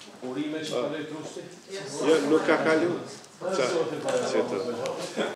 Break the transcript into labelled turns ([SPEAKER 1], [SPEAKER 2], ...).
[SPEAKER 1] Urime që ka lejtë trushti?
[SPEAKER 2] Jo, nuk ka kalu. Qa,